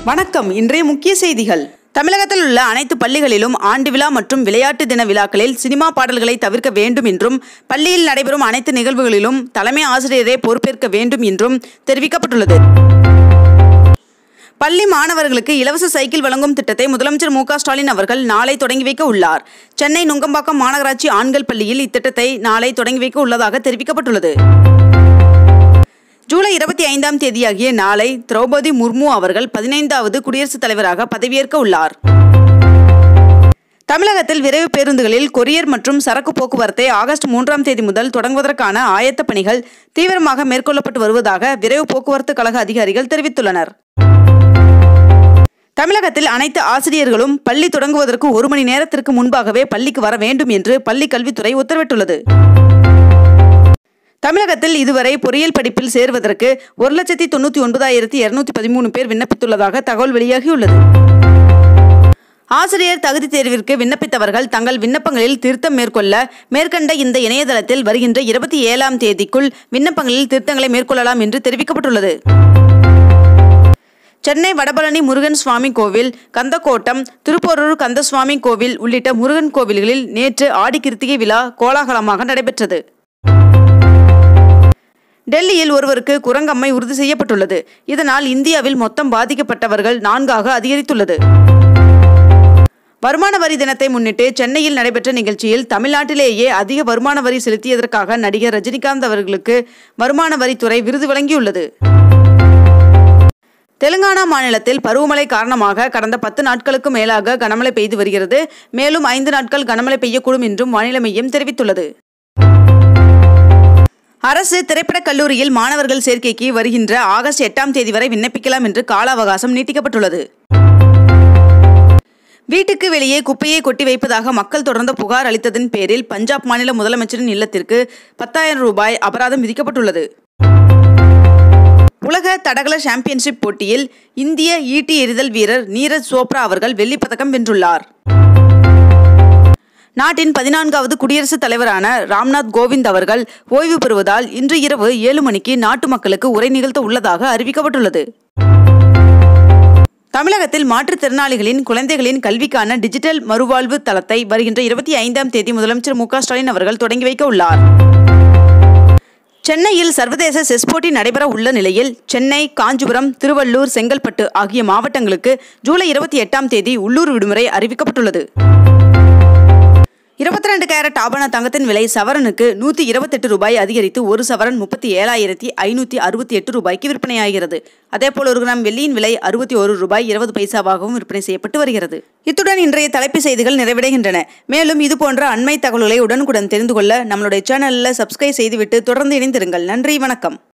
வணக்கம். இன்றைய முக்கிய செய்திகள். தமிழகத்தில் உள்ள அனைத்து பள்ளிகளிலும் ஆண்டு விழா மற்றும் விளையாட்டு தின விழாக்களில் சினிமா பாடல்களை தவிர்க்க வேண்டும் என்றும் பள்ளியில் நடைபெறும் அனைத்து நிகழ்வுகளிலும் தலைமை ஆசிரியரே பொறுப்பேற்க வேண்டும் என்றும் தெரிவிக்கப்பட்டுள்ளது. பள்ளி மாணவர்களுக்கு இலவச சைக்கிள் வழங்கும் திட்டத்தை முதலமைச்சர் Stalin அவர்கள் நாளை தொடங்கி வைக்க உள்ளார். சென்னை நுங்கம்பாக்கம் மாநகராட்சி ஆண்கள் பள்ளியில் இத்திட்டத்தை நாளை தொடங்கி வைக்க உள்ளதாக தெரிவிக்கப்பட்டுள்ளது. ஜூலை 25ஆம் தேதியாகிய நாளை திரௌபதி முர்மு அவர்கள் 15வது குடியரசுத் தலைவராக பதவியேற்க உள்ளார். தமிழகத்தில் விரைவு பேருந்துகளில் கொரியர் மற்றும் சரக்கு போக்குவரத்தை ஆகஸ்ட் 3ஆம் தேதி முதல் தொடங்குவதற்கான ஆயத்த பணிகள் தீவிரமாக மேற்கொள்ளப்பட்டு வருவதாக விரைவு போக்குவரத்து கழக அதிகாரிகள் தெரிவித்துள்ளனர். தமிழகத்தில் அனைத்து ஆசிரியர்களும் பள்ளி தொடங்குவதற்கு 1 மணி நேரத்திற்கு முன்பாகவே பள்ளிக்கு வர வேண்டும் என்று பள்ளி கல்வித்துறை உத்தரவிட்டுள்ளது. தமிழகத்தில் இதுவரை பொறியியல் படிப்பில் சேர்வதற்கு 1,99,213 பேர் விண்ணப்பித்துள்ளதாக தகவல் வெளியாகியுள்ளது. ஆசிரியர் தகுதி தேர்விற்கு விண்ணப்பித்தவர்கள் தங்கள் விண்ணப்பங்களில் திருத்தம் மேற்கொள்ள மேற்கண்ட இந்த இணையதளத்தில் வருகின்ற 27ஆம் தேதிக்குள் விண்ணப்பங்களில் திருத்தங்களை மேற்கொள்ளலாம் என்று தெரிவிக்கப்பட்டுள்ளது. சென்னை வடபழனி முருகன் சுவாமி கோவில், கந்தக்கோட்டம், திருப்போரூர் கந்தசுவாமி கோவில் உள்ளிட்ட முருகன் கோவில்களில் நேற்று ஆடி கிருத்திகை விழா கோலாகலமாக நடைபெற்றது. டெல்லியில் ஒருவருக்கு குரங்கம்மை உறுதி செய்யப்பட்டுள்ளது. இதனால் இந்தியாவில் மொத்தம் பாதிக்கப்பட்டவர்கள் 4ஆக அதிகரித்துள்ளது. வருமான வரி தினத்தை முன்னிட்டு சென்னையில் நடைபெற்ற நிகழ்ச்சியில் தமிழ்நாட்டிலேயே அதிக வருமான வரி செலுத்தியதற்காக நடிகர் ரஜினிகாந்த் அவர்களுக்கு வருமான வரித்துறை விருது வழங்கியுள்ளது. தெலுங்கானா மாநிலத்தில் பருவமழை காரணமாக கடந்த 10 நாட்களுக்கு மேலாக கனமழை பெய்து வருகிறது. மேலும் 5 நாட்கள் கனமழை பெய்யக்கூடும் என்றும் வானிலை மையம் தெரிவித்துள்ளது. அரசு திரைப்படக் கல்லூரியில் மாணவர்கள் சேர்க்கைக்கு வருகின்ற ஆகஸ்ட் 8ஆம் தேதி வரை விண்ணப்பிக்கலாம் என்று கால அவகாசம் நீட்டிக்கப்பட்டுள்ளது. வீட்டுக்கு வெளியே குப்பையை கொட்டி வைப்பதாக மக்கள் தொடர்ந்த புகார் அளித்ததன் பேரில் பஞ்சாப் மாநில முதலமைச்சரின் இல்லத்திற்கு 10,000 ரூபாய் அபராதம் விதிக்கப்பட்டுள்ளது. உலக தடகள சாம்பியன்ஷிப் போட்டியில் இந்திய ஈட்டி எறிதல் வீரர் நீரஜ் சோப்ரா அவர்கள் வெள்ளிப்பதக்கம் வென்றுள்ளார். நாட்டின் 14வது குடியரசுத் தலைவரான ராம்நாத் கோவிந்த் அவர்கள் ஓய்வு பெறுவதால் இன்று இரவு 7 மணிக்கு நாட்டு மக்களுக்கு உரை நிகழ்த்த உள்ளதாக அறிவிக்கப்பட்டுள்ளது. தமிழகத்தில் மாற்றுத்திறனாளிகளின் குழந்தைகளின் கல்விக்கான டிஜிட்டல் மறுவாழ்வு தளத்தை வருகின்ற 25ஆம் தேதி முதலமைச்சர் Stalin அவர்கள் தொடங்கி வைக்க உள்ளார். சென்னையில் சர்வதேச செஸ் போட்டி நடைபெற உள்ள நிலையில் சென்னை, காஞ்சிபுரம், திருவள்ளூர், செங்கல்பட்டு ஆகிய மாவட்டங்களுக்கு ஜூலை 28ஆம் தேதி உள்ளூர் விடுமுறை அறிவிக்கப்பட்டுள்ளது. 22 கேரட் ஆபண தங்கத்தின் விலை சவரனுக்கு 128 ரூபாய் அதிகரித்து ஒரு சவரன் 37,568 ரூபாய்க்கு விற்பனையாகிறது. அதேபோல் 1 கிராம் வெள்ளியின் விலை 61 ரூபாய் 20 பைசாவாகவும் விற்பனை செய்யப்பட்டு வருகிறது. இத்துடன் இன்றைய தலைப்புச் செய்திகள் நிறைவடைகின்றன. மேலும் இதுபோன்ற அண்மை தகவல்களை உடனுக்குடன் தெரிந்து கொள்ள நம்மளுடைய சேனலில் சப்ஸ்கிரைப் செய்துவிட்டு தொடர்ந்து இணைந்திருங்கள். நன்றி, வணக்கம்.